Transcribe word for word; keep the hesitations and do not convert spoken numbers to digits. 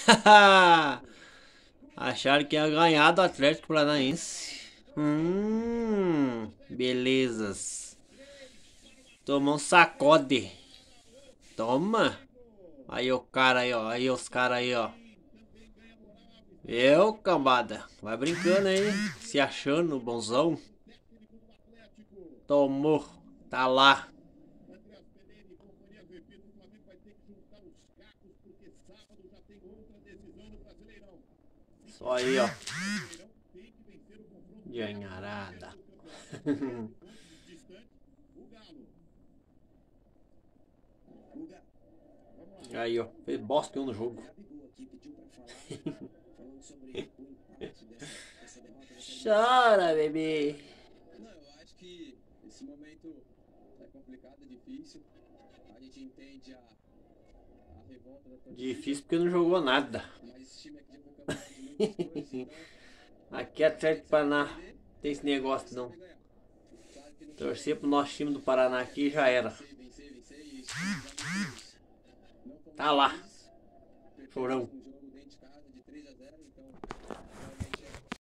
Acharam que ia ganhar do Atlético Paranaense. Hum, belezas. Tomou um sacode. Toma. Aí o cara aí, ó. Aí os caras aí, ó. Eu, cambada. Vai brincando aí. Se achando bonzão. Tomou. Tá lá. Só aí, ó. Ganharada. Aí, ó. Fez bosta no jogo. Chora, bebê. Não, eu acho que esse momento é complicado, é difícil. A gente entende a, a revolta da torcida. Difícil porque não jogou nada. Mas esse time aqui já foi campeão de muitas coisas, então. Aqui é Atlético Paraná. Tem esse negócio não. Claro que não Torcer pro nosso time do Paraná aqui já era. vencer, vencer, vencer e isso exatamente. Não fomos Tá lá. felizes, perdemos Chorão. um jogo dentro de casa de três a zero, então